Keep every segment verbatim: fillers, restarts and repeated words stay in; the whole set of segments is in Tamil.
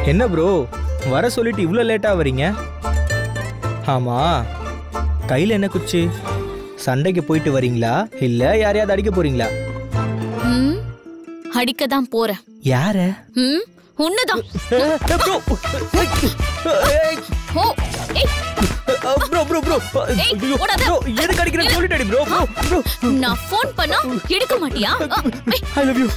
என்ன ப்ரோ வர சொல்லிட்டு இவ்வளோ லேட்டாக வரீங்க? ஆமாம், கையில் என்ன குச்சி? சண்டைக்கு போயிட்டு வரீங்களா இல்லை யாரையாவது அடிக்க போறீங்களா? ம் அடிக்க தான் போறேன். யார? ம் உன்னதான். ஓ ஏய் ப்ரோ ப்ரோ ப்ரோ ப்ரோ எதுக்கு அடிக்கிறேன்னு சொல்லிட்டேடி ப்ரோ ப்ரோ ப்ரோ. நான் ஃபோன் பண்ணா எடுக்க மாட்டியா? I love you.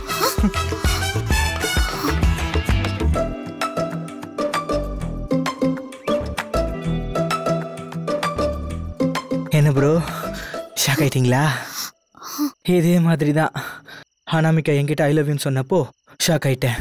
என்ன ப்ரோ ஷாக் ஆயிட்டீங்களா? இதே மாதிரி தான் அனாமிகா என்கிட்ட ஐ லவ் யூன்னு சொன்னப்போ ஷாக் ஆயிட்டேன்.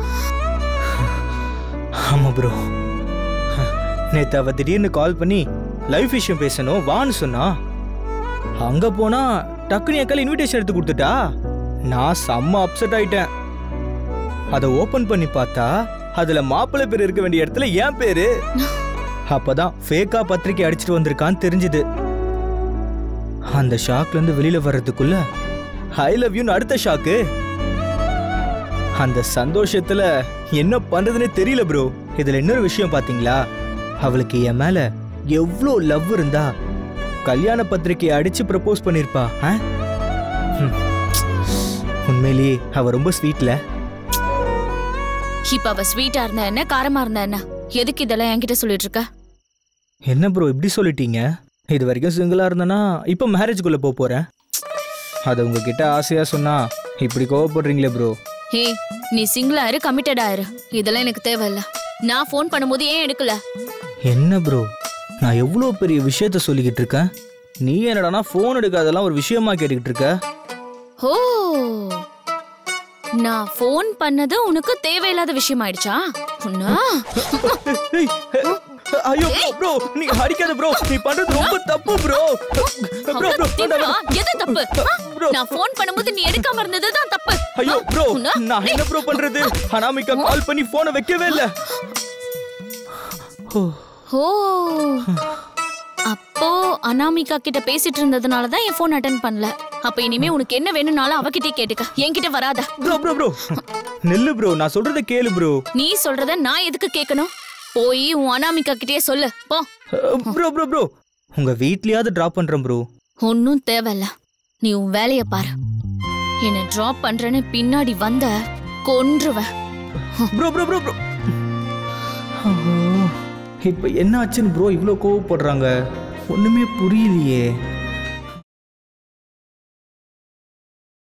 ஆமா ப்ரோ, நேத்து அவ திடீர்னு கால் பண்ணி லைஃப் விஷயம் பேசணும் வான்னு சொன்னா. அங்க போனா டக்குனு என் கையில் இன்விடேஷன் எடுத்து கொடுத்துட்டா. நான் செம்ம அப்செட் ஆயிட்டேன். அதை ஓபன் பண்ணி பார்த்தா அதுல மாப்பிள்ளை பேர் இருக்க வேண்டிய இடத்துல என் பேரு. அப்பதான் ஃபேக்கா பத்திரிக்கை அடிச்சுட்டு வந்திருக்கான்னு தெரிஞ்சுது. அந்த ஷாக்ல இருந்து வெளியில வர்றதுக்குள்ள ஐ லவ் யூன்னு அடுத்த ஷாக்கு. அந்த சந்தோஷத்துல என்ன பண்றதுன்னு தெரியல ப்ரோ. இதுல இன்னொரு விஷயம் பாத்தீங்களா, அவளுக்கு என் மேல எவ்வளோ லவ் இருந்தா கல்யாண பத்திரிக்கையை அடிச்சு ப்ரப்போஸ் பண்ணிருப்பா. உண்மையிலேயே அவ ரொம்ப ஸ்வீட்ல. இப்ப அவ ஸ்வீட்டா இருந்தா என்ன காரமா இருந்தா என்ன, எதுக்கு இதெல்லாம் என்கிட்ட சொல்லிட்டு இருக்க? என்ன ப்ரோ இப்படி சொல்லிட்டீங்க? இது வரைக்கும் சிங்கிளா இருந்தனா இப்ப மேரேஜ்குள்ள போக போறேன். அது உங்ககிட்ட ஆசையா சொன்னா இப்படி கோவப்படுறீங்களே ப்ரோ. ஹே நீ சிங்கிளா இரு, கமிட்டடா இரு, இதெல்லாம் எனக்கு தேவையில்ல. நான் ஃபோன் பண்ணும்போது ஏன் எடுக்கல? என்ன ப்ரோ நான் எவ்வளோ பெரிய விஷயத்த சொல்லிக்கிட்டு இருக்கேன், நீ என்னடானா ஃபோன் எடுக்காதெல்லாம் ஒரு விஷயமா கேட்டுக்கிட்டு இருக்க? ஓ நான் ஃபோன் பண்ணது உனக்கு தேவையில்லாத விஷயம் ஆயிடுச்சா? ஐயோ ப்ரோ நீ அடிக்காத ப்ரோ, நீ பண்றது ரொம்ப தப்பு ப்ரோ. ப்ரோ ப்ரோ எது தப்பு? நான் ஃபோன் பண்ணும்போது நீ எடுக்காம இருந்தது தான் தப்பு. ஐயோ ப்ரோ நான் என்ன ப்ரோ பண்றது? அனாமிகா கால் பண்ணி போனை வைக்கவே இல்ல. ஓ அப்போ அனாமிகா கிட்ட பேசிட்டு இருந்ததுனால தான் என் ஃபோன் அட்டெண்ட் பண்ணல. அப்ப இனிமே உனக்கு என்ன வேணும்னாலும் அவகிட்டே கேட்டுக்க, என்கிட்ட வராத. ப்ரோ ப்ரோ ப்ரோ நில்லு ப்ரோ, நான் சொல்றத கேளு ப்ரோ. நீ சொல்றத நான் எதுக்கு கேட்கணும்? போய் உன் அனாமிகா கிட்டே சொல்லு போ. ப்ரோ ப்ரோ ப்ரோ உங்க வீட்லயாவது டிராப் பண்றேன் ப்ரோ. ஒன்னும் தேவையில்ல, நீ உன் வேலைய பாரு. என்ன டிராப் பண்றேன்னு பின்னாடி வந்த கொன்றுவேன். ப்ரோ ப்ரோ ப்ரோ ப்ரோ இப்ப என்ன ஆச்சுன்னு ப்ரோ இவ்வளோ கோவப்படுறாங்க? ஒண்ணுமே புரியலையே.